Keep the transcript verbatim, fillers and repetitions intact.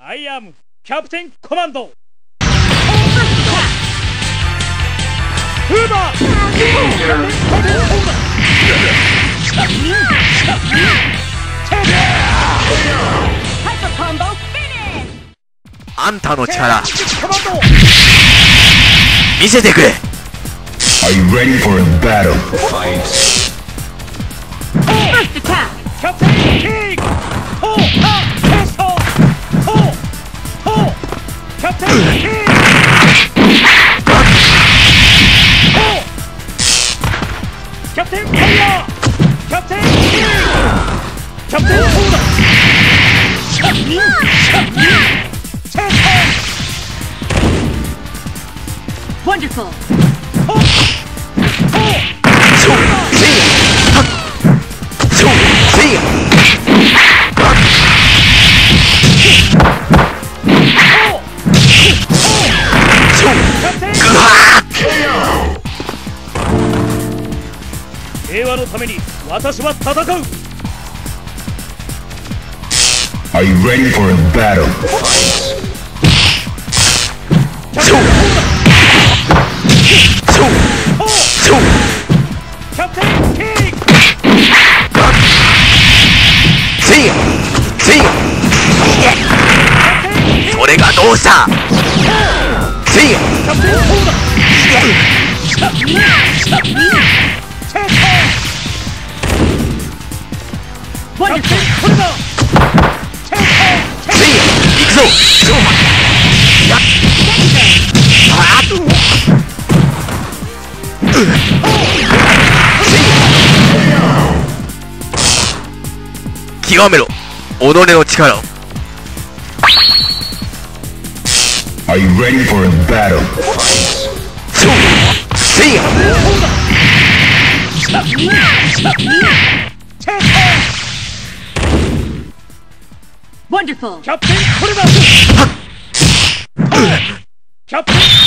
I am Captain Commando. Uber! Hyper combo finish! あんたの力見せてくれ。 Are you ready for a battle? Fight. First attack! Captain King! Ho! Ha! Pesto! Ho! Ho! Captain King! Ho! Captain Fire! Captain King! Captain Soda! Wonderful! Ho! Are you ready for a battle? Captain King! それがどうした。 極めろ己の力を。 Are you ready for a battle? Wonderful! Captain Captain